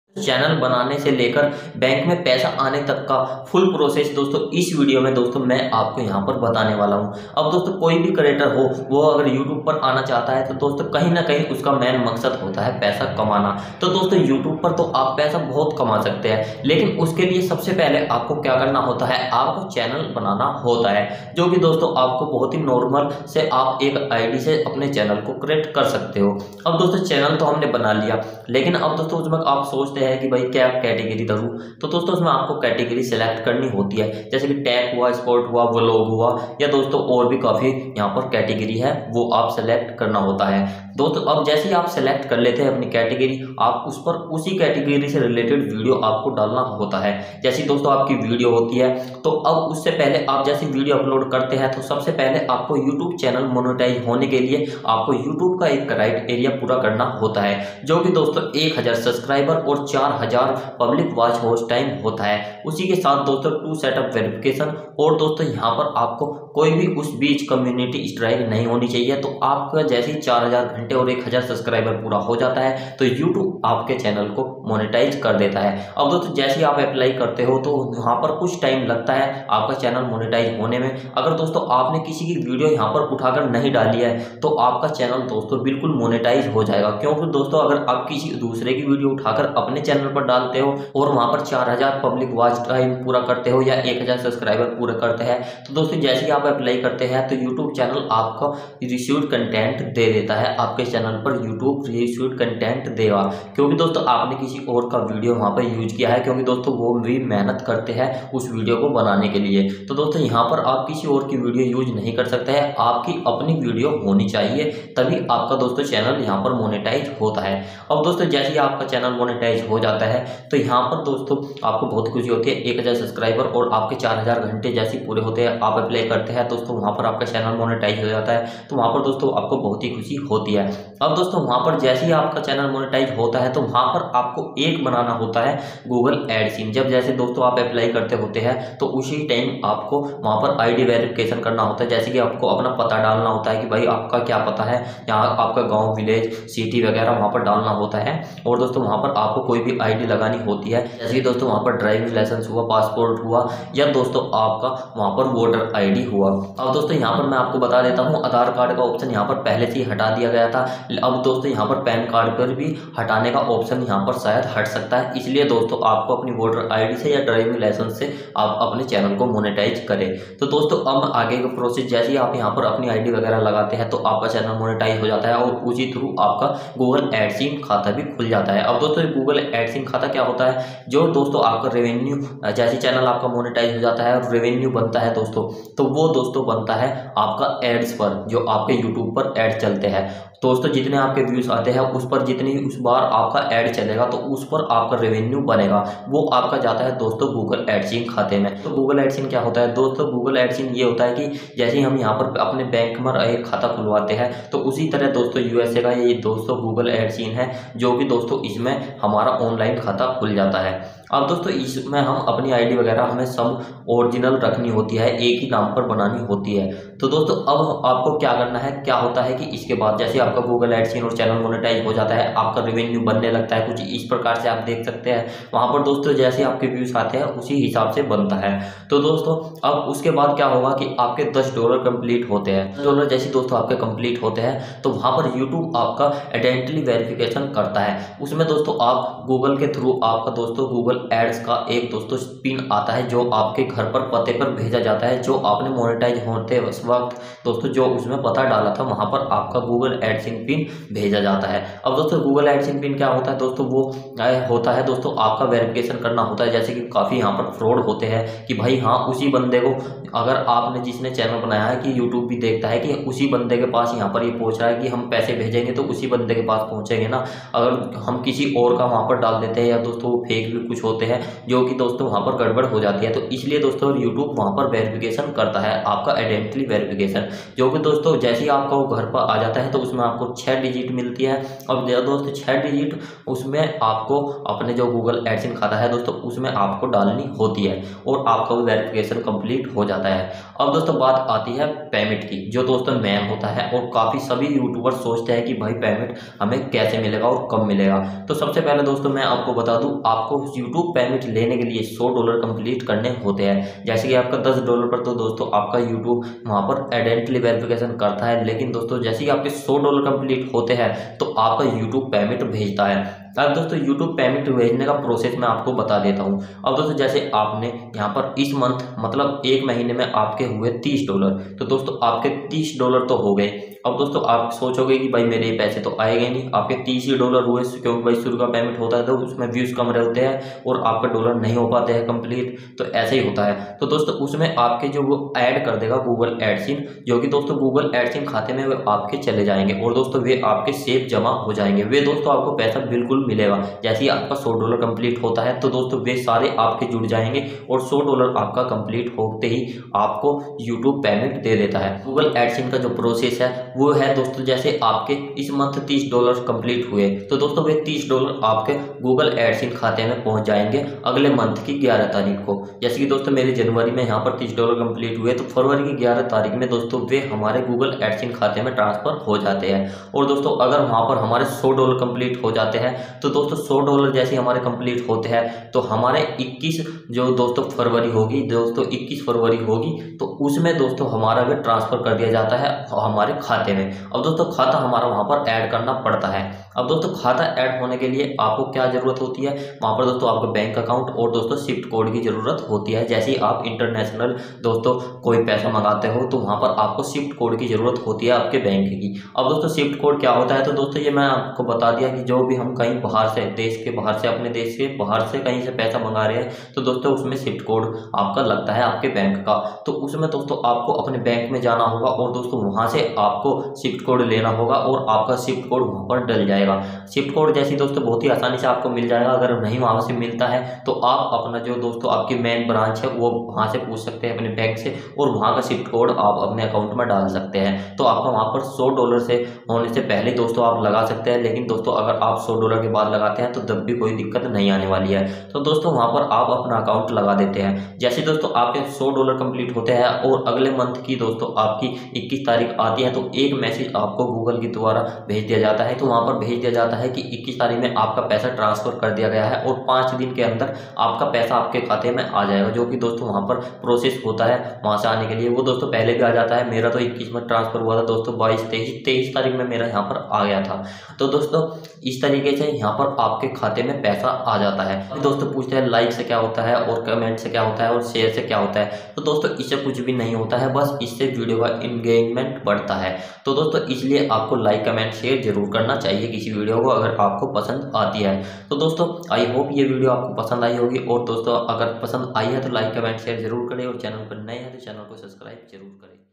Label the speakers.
Speaker 1: Channel बनाने से लेकर बैंक में पैसा आने तक का फुल प्रोसेस दोस्तों इस वीडियो में दोस्तों मैं आपको यहाँ पर बताने वाला हूँ। अब दोस्तों कोई भी क्रिएटर हो वो अगर यूट्यूब पर आना चाहता है तो दोस्तों कहीं ना कहीं उसका मेन मकसद होता है पैसा कमाना। तो दोस्तों यूट्यूब पर तो आप पैसा बहुत कमा सकते हैं, लेकिन उसके लिए सबसे पहले आपको क्या करना होता है, आपको चैनल बनाना होता है, जो कि दोस्तों आपको बहुत ही नॉर्मल से आप एक आईडी से अपने चैनल को क्रिएट कर सकते हो। अब दोस्तों चैनल तो हमने बना लिया, लेकिन अब दोस्तों उसमें आप सोचते हैं कि भाई क्या कैटेगरी करूँ, तो दोस्तों उसमें आपको कैटेगरी सेलेक्ट करनी होती है, जैसे कि टैग हुआ, स्पोर्ट हुआ, व्लॉग हुआ, या दोस्तों और भी काफ़ी यहाँ पर कैटेगरी है वो आप सेलेक्ट करना होता है। दोस्तों अब जैसे ही आप सेलेक्ट कर लेते हैं अपनी कैटेगरी, आप उस पर उसी कैटेगरी से रिलेटेड वीडियो आपको डालना होता है। जैसी दोस्तों आपकी वीडियो होती है, तो अब उससे पहले आप जैसी वीडियो अपलोड करते हैं तो सबसे पहले आपको यूट्यूब चैनल मोनेटाइज होने के लिए आपको यूट्यूब का एक क्राइटेरिया पूरा करना होता है, जो कि दोस्तों 1000 सब्सक्राइबर और 4000 पब्लिक वॉच वॉच टाइम होता है। उसी के साथ दोस्तों 2 सेटअप वेरिफिकेशन, और दोस्तों यहाँ पर आपको कोई भी उस बीच कम्युनिटी स्ट्राइक नहीं होनी चाहिए। तो आपका जैसे ही 4000 घंटे और 1000 सब्सक्राइबर पूरा हो जाता है तो यूट्यूब आपके चैनल को मोनेटाइज कर देता है। अब दोस्तों जैसे ही आप अप्लाई करते हो तो यहाँ पर कुछ टाइम लगता है आपका चैनल मोनेटाइज होने में। अगर दोस्तों आपने किसी की वीडियो यहाँ पर उठाकर नहीं डाली है तो आपका चैनल दोस्तों बिल्कुल मोनेटाइज हो जाएगा, क्योंकि दोस्तों अगर आप किसी दूसरे की वीडियो उठाकर अपने चैनल पर डालते हो और वहाँ पर 4000 पब्लिक वॉच टाइम पूरा करते हो या 1000 सब्सक्राइबर पूरे करते हैं, तो दोस्तों जैसे ही आप अप्लाई करते हैं तो यूट्यूब चैनल आपको रिसीव्ड कंटेंट दे देता है। आपके चैनल पर यूट्यूब रिसीव्ड कंटेंट देगा, क्योंकि दोस्तों आपने किसी और का वीडियो वहाँ पर यूज किया है, क्योंकि दोस्तों वो भी मेहनत करते हैं उस वीडियो को बनाने के लिए। तो दोस्तों यहाँ पर आप किसी और की वीडियो यूज नहीं कर सकते हैं, आपकी अपनी वीडियो होनी चाहिए, तभी आपका दोस्तों चैनल यहाँ पर मोनेटाइज होता है। अब दोस्तों जैसे ही आपका चैनल मोनेटाइज हो जाता है तो यहाँ पर दोस्तों आपको बहुत खुशी होती है। 1000 सब्सक्राइबर और आपके 4000 घंटे जैसे पूरे होते हैं, आप अप्लाई करते हैं दोस्तों, वहाँ पर आपका चैनल मोनेटाइज हो जाता है, तो वहाँ पर दोस्तों आपको बहुत ही खुशी होती है। अब दोस्तों वहाँ पर जैसे ही आपका चैनल मोनेटाइज होता है तो वहाँ पर आपको एक बनाना होता है गूगल एडसीन। जब जैसे दोस्तों आप अप्लाई करते होते हैं तो उसी टाइम आपको वहाँ पर आईडी वेरिफिकेशन करना होता है, जैसे कि आपको अपना पता डालना होता है कि भाई आपका क्या पता है, यहाँ आपका गाँव, विलेज, सिटी वगैरह वहाँ पर डालना होता है। और दोस्तों वहाँ पर आपको कोई भी आईडी लगानी होती है, जैसे कि दोस्तों वहाँ पर ड्राइविंग लाइसेंस हुआ, पासपोर्ट हुआ, या दोस्तों आपका वहाँ पर वोटर आईडी हुआ। अब दोस्तों यहाँ पर मैं आपको बता देता हूँ, आधार कार्ड का ऑप्शन यहाँ पर पहले से ही हटा दिया गया था। अब दोस्तों यहाँ पर पैन कार्ड पर भी हटाने का ऑप्शन यहाँ पर शायद हट सकता है, इसलिए दोस्तों आपको अपनी वोटर आईडी से या ड्राइविंग लाइसेंस से आप अपने चैनल को मोनेटाइज करें। तो दोस्तों अब आगे का प्रोसेस, जैसे ही आप यहाँ पर अपनी आईडी वगैरह लगाते हैं तो आपका चैनल मोनेटाइज हो जाता है और उसी थ्रू आपका गूगल एडसीन खाता भी खुल जाता है। अब दोस्तों गूगल एडसीन खाता क्या होता है, जो दोस्तों आपका रेवेन्यू, जैसे चैनल आपका मोनेटाइज हो जाता है और रेवेन्यू बनता है दोस्तों, तो वो दोस्तों बनता है आपका एड्स पर, जो आपके यूट्यूब पर एड चलते हैं। दोस्तों जितने आपके व्यूज आते हैं उस पर जितनी उस बार आपका ऐड चलेगा तो उस पर आपका रेवेन्यू बनेगा, वो आपका जाता है दोस्तों गूगल एडसीन खाते में। तो गूगल एडसीन क्या होता है दोस्तों, गूगल एडसीन ये होता है कि जैसे ही हम यहाँ पर अपने बैंक में एक खाता खुलवाते हैं तो उसी तरह दोस्तों यूएसए का ये दोस्तों गूगल एडसीन है, जो कि दोस्तों इसमें हमारा ऑनलाइन खाता खुल जाता है। अब दोस्तों इसमें हम अपनी आईडी वगैरह हमें सब ओरिजिनल रखनी होती है, एक ही नाम पर बनानी होती है। तो दोस्तों अब आपको क्या करना है, क्या होता है कि इसके बाद जैसे आपका गूगल एडसीन और चैनल मोनेटाइज हो जाता है, आपका रेवेन्यू बनने लगता है, कुछ इस प्रकार से आप देख सकते हैं। वहाँ पर दोस्तों जैसे आपके व्यूज आते हैं उसी हिसाब से बनता है। तो दोस्तों अब उसके बाद क्या होगा कि आपके $10 कंप्लीट होते हैं। $10 जैसे दोस्तों आपके कंप्लीट होते हैं तो वहाँ पर यूट्यूब आपका आइडेंटिटी वेरिफिकेशन करता है। उसमें दोस्तों आप गूगल के थ्रू आपका दोस्तों गूगल एड्स का एक दोस्तों पिन आता है, जो आपके घर पर पते पर भेजा जाता है, जो आपने मोनेटाइज होते वक्त दोस्तों जो उसमें पता डाला था वहां पर आपका गूगल एडसीन पिन भेजा जाता है। अब दोस्तों गूगल एडसीन पिन क्या होता है दोस्तों, वो होता है दोस्तों आपका वेरिफिकेशन करना होता है। जैसे कि काफ़ी यहाँ पर फ्रॉड होते हैं कि भाई हाँ उसी बंदे को, अगर आपने जिसने चैनल बनाया है कि यूट्यूब भी देखता है कि उसी बंदे के पास यहाँ पर ये पहुँच रहा है कि हम पैसे भेजेंगे तो उसी बंदे के पास पहुँचेंगे ना, अगर हम किसी और का वहाँ पर डाल देते हैं या दोस्तों वो फेक भी कुछ होते हैं जो कि दोस्तों वहाँ पर गड़बड़ हो जाती है। तो इसलिए दोस्तों यूट्यूब वहाँ पर वेरिफिकेशन करता है आपका आइडेंटिटी वेरिफिकेशन, जो कि दोस्तों जैसे ही आपका वो घर पर आ जाता है तो उसमें आपको 6 डिजिट मिलती है। अब दोस्तों 6 डिजिट उसमें आपको अपने जो गूगल एडसेंस खाता है दोस्तों उसमें आपको डालनी होती है और आपका वो वेरिफिकेशन कंप्लीट हो जाता है। अब दोस्तों बात आती है पेमेंट की, जो दोस्तों मेन होता है और काफ़ी सभी यूट्यूबर सोचते हैं कि भाई पेमेंट हमें कैसे मिलेगा और कब मिलेगा। तो सबसे पहले दोस्तों मैं आपको बता दूं, आपको यूट्यूब पेमेंट लेने के लिए $100 कंप्लीट करने होते हैं। जैसे कि आपका $10 पर तो दोस्तों आपका यूट्यूब वहाँ पर आइडेंटिटी वेरिफिकेशन करता है, लेकिन दोस्तों जैसे ही आपके $100 कंप्लीट होते हैं तो आपका यूट्यूब पेमेंट भेजता है। अब दोस्तों यूट्यूब पेमेंट भेजने का प्रोसेस मैं आपको बता देता हूँ। अब दोस्तों जैसे आपने यहाँ पर इस मंथ मतलब एक महीने में आपके हुए $30, तो दोस्तों आपके $30 तो हो गए। अब दोस्तों आप सोचोगे कि भाई मेरे पैसे तो आएंगे नहीं, आपके $30 हुए क्योंकि भाई शुरू का पेमेंट होता है तो उसमें व्यूज़ कम रहते हैं और आपका डॉलर नहीं हो पाते हैं कंप्लीट, तो ऐसे ही होता है। तो दोस्तों उसमें आपके जो वो ऐड कर देगा गूगल एडसेंस, जो कि दोस्तों गूगल एडसेंस खाते में वे आपके चले जाएंगे और दोस्तों वे आपके सेफ जमा हो जाएंगे। वे दोस्तों आपको पैसा बिल्कुल मिलेगा। जैसे ही आपका $100 कंप्लीट होता है तो दोस्तों वे सारे आपके जुड़ जाएंगे और $100 आपका कंप्लीट होते ही आपको यूट्यूब पेमेंट दे देता है। गूगल एडसेंस का जो प्रोसेस है वो है दोस्तों, जैसे आपके इस मंथ $30 कंप्लीट हुए तो दोस्तों वे $30 आपके गूगल एडसेंस खाते में पहुंच जाएंगे अगले मंथ की 11 तारीख को। जैसे कि दोस्तों मेरे जनवरी में यहाँ पर $30 कंप्लीट हुए तो फरवरी की 11 तारीख में दोस्तों वे हमारे गूगल एडसेंस खाते में ट्रांसफर हो जाते हैं। और दोस्तों अगर वहाँ पर हमारे $100 कंप्लीट हो जाते हैं तो दोस्तों $100 जैसे हमारे कंप्लीट होते हैं तो हमारे 21 जो दोस्तों फरवरी होगी, दोस्तों 21 फरवरी होगी तो उसमें दोस्तों हमारा वे ट्रांसफर कर दिया जाता है हमारे खाते में। अब दोस्तों खाता हमारा वहाँ पर ऐड करना पड़ता है। अब दोस्तों खाता ऐड होने के लिए आपको क्या जरूरत होती है, वहाँ पर दोस्तों आपको बैंक अकाउंट और दोस्तों स्विफ्ट कोड की जरूरत होती है। जैसे ही आप इंटरनेशनल दोस्तों कोई पैसा मंगाते हो तो वहाँ पर आपको स्विफ्ट कोड की जरूरत होती है आपके बैंक की। अब दोस्तों स्विफ्ट कोड क्या होता है, तो दोस्तों ये मैं आपको बता दिया कि जो भी हम कहीं बाहर से, देश के बाहर से, अपने देश के बाहर से कहीं से पैसा मंगा रहे हैं तो दोस्तों उसमें स्विफ्ट कोड आपका लगता है आपके बैंक का। तो उसमें दोस्तों आपको अपने बैंक में जाना होगा और दोस्तों वहाँ से आपको स्विफ्ट कोड लेना होगा और आपका स्विफ्ट कोड वहाँ पर डल जाएगा। स्विफ्ट कोड जैसी दोस्तों बहुत ही आसानी से आपको मिल जाएगा। अगर नहीं वहाँ से मिलता है तो आप अपना जो दोस्तों आपकी मेन ब्रांच है वो वहाँ से पूछ सकते हैं अपने बैंक से और वहाँ का स्विफ्ट कोड आप अपने अकाउंट में डाल सकते हैं। तो आपका वहाँ पर $100 से होने से पहले दोस्तों आप लगा सकते हैं, लेकिन दोस्तों अगर आप $100 के बाद लगाते हैं तो तब भी कोई दिक्कत नहीं आने वाली है। तो दोस्तों वहाँ पर आप अपना अकाउंट लगा देते हैं। जैसे दोस्तों आपके $100 कंप्लीट होते हैं और अगले मंथ की दोस्तों आपकी 21 तारीख आती है तो एक मैसेज आपको गूगल के द्वारा भेज दिया जाता है। तो वहाँ पर भेज दिया जाता है कि 21 तारीख में आपका पैसा ट्रांसफर कर दिया गया है और 5 दिन के अंदर आपका पैसा आपके खाते में आ जाएगा, जो कि दोस्तों वहाँ पर प्रोसेस होता है वहाँ से आने के लिए। वो दोस्तों पहले भी आ जाता है। मेरा तो 21 में ट्रांसफर हुआ था दोस्तों, 23 तारीख में मेरा यहाँ पर आ गया था। तो दोस्तों इस तरीके से यहाँ पर आपके खाते में पैसा आ जाता है। अभी दोस्तों पूछते हैं लाइक से क्या होता है और कमेंट से क्या होता है और शेयर से क्या होता है, तो दोस्तों इससे कुछ भी नहीं होता है, बस इससे वीडियो का एंगेजमेंट बढ़ता है। तो दोस्तों इसलिए आपको लाइक कमेंट शेयर जरूर करना चाहिए किसी वीडियो को अगर आपको पसंद आती है। तो दोस्तों आई होप ये वीडियो आपको पसंद आई होगी और दोस्तों अगर पसंद आई है तो लाइक कमेंट शेयर जरूर करें और चैनल पर नए हैं तो चैनल को सब्सक्राइब जरूर करें।